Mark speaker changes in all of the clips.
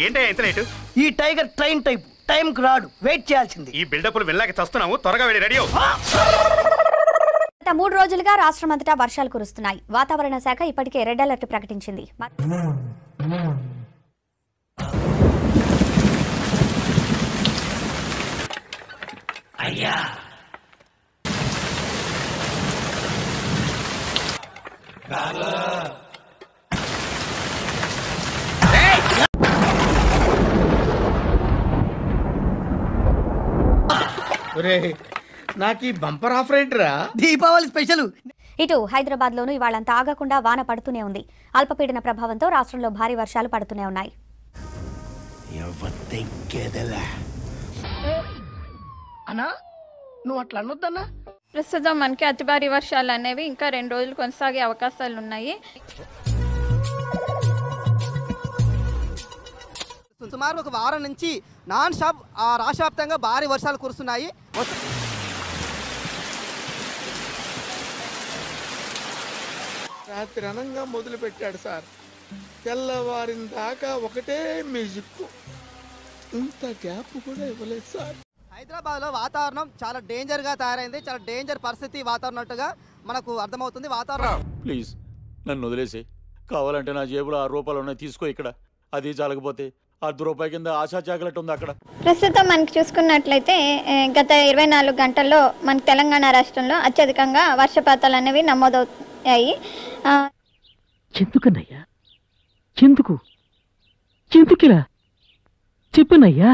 Speaker 1: ఏంటో ఎంత లేటు?
Speaker 2: ఈ టైగర్ ట్రైన్ టైప్ టైంకి రాడు, వెయిట్ చేయాల్సింది.
Speaker 1: ఈ బిల్డప్లు వెళ్ళాక చస్తున్నాము, త్వరగా వెళ్ళి రెడీ అవ్వు.
Speaker 3: గత 3 రోజులుగా రాష్ట్రమంతటా వర్షాలు కురుస్తున్నాయి. వాతావరణ శాఖ ఇప్పటికే రెడ్ అలర్ట్ ప్రకటించింది.
Speaker 2: అయ్యా
Speaker 4: నాకు ఈ బంపర్ ఆఫర్ ఏంట్రా?
Speaker 2: దీపావళి స్పెషల్.
Speaker 3: ఇటు హైదరాబాద్ లోనూ ఇవాళంతా ఆగకుండా వాన పడుతూనే ఉంది. అల్పపీడన ప్రభావంతో రాష్ట్రంలో భారీ వర్షాలు పడుతూనే ఉన్నాయి.
Speaker 2: అన్నా నువ్వు అట్లా అనొద్దన్నా.
Speaker 5: ప్రస్తుతం మనకి అతి భారీ వర్షాలు అనేవి ఇంకా 2 రోజులు కొనసాగే అవకాశాలు ఉన్నాయి.
Speaker 6: సుమారు ఒక వారం నుంచి నాన్ స్టాప్ రాష్ట్ర వ్యాప్తంగా భారీ వర్షాలు కురుస్తున్నాయి.
Speaker 4: రాత్రి అనంగా మొదలు పెట్టాడు సార్, తెల్లవారిన దాకా ఒకటే మ్యూజిక్, ఇంత గ్యాప్ కూడా ఇవ్వలేదు సార్.
Speaker 6: హైదరాబాద్ లో వాతావరణం చాలా డేంజర్ గా తయారైంది. చాలా డేంజర్ పరిస్థితి వాతావరణట్టుగా మనకు అర్థమవుతుంది. వాతావరణం
Speaker 7: ప్లీజ్ నన్ను వదిలేసి, కావాలంటే నా జేబులో 6 రూపాయలు ఉన్నాయి, తీసుకో. ఇక్కడ అది చాలకపోతే ₹10 కింద ఆశా చాకలెట్ ఉంది అక్కడ.
Speaker 5: ప్రస్తుతం మనకి చూసుకున్నట్లయితే గత 24 గంటల్లో మన తెలంగాణ రాష్ట్రంలో అత్యధికంగా వర్షపాతాలు అనేవి నమోదవుతాయి.
Speaker 8: ఎందుకన్నయ్యా? ఎందుకు ఎందుకిలా చెప్పునయ్యా?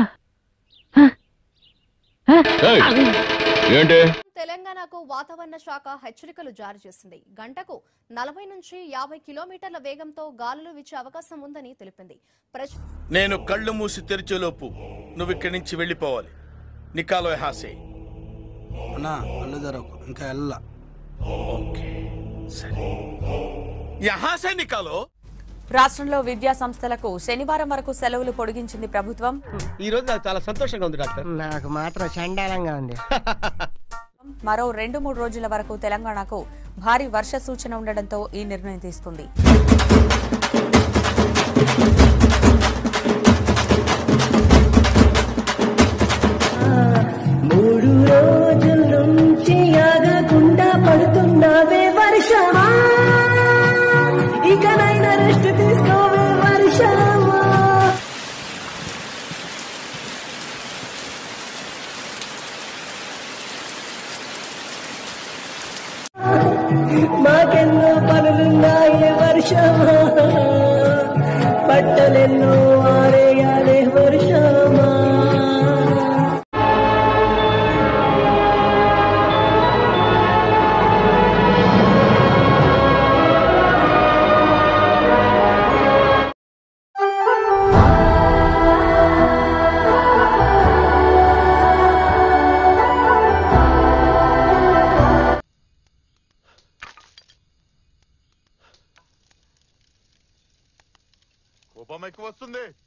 Speaker 3: తెలంగాణకు వాతావరణ శాఖ హెచ్చరికలు జారీ చేసింది. గంటకు 40 నుంచి 50 కిలోమీటర్ల వేగంతో గాలులు వీచే అవకాశం ఉందని తెలిపింది.
Speaker 4: నేను కళ్ళు మూసి తెరిచేలోపు నువ్వు ఇక్కడి నుంచి వెళ్ళిపోవాలి. నికాలో హాసే
Speaker 6: అన్నా కళ్ళు జరకు ఇంకా వెళ్ళా.
Speaker 4: ఓకే సరే, యహాసే నికాలో.
Speaker 9: రాష్ట్రంలో విద్యా సంస్థలకు శనివారం వరకు సెలవులు పొడిగించింది ప్రభుత్వం.
Speaker 4: ఈ రోజు నాకు చాలా సంతోషంగా ఉంది డాక్టర్.
Speaker 2: నాకు మాత్రం చండాలంగా ఉంది.
Speaker 9: మరో 2-3 రోజుల వరకు తెలంగాణకు భారీ వర్ష సూచన ఉండడంతో ఈ నిర్ణయం తీసుకుంది.
Speaker 8: మూడు రోజుల నుంచి ఆగకుండా పడుతున్నవే వర్షమా, ఇకనైనా రెస్ట్ తీసుకోవే వర్షమా. మాకెన్నో పనులున్నాయే వర్షమా, బట్టలెన్నో ఆరేయాలే వర్షమా.
Speaker 4: కోపం ఎక్కువ వస్తుంది.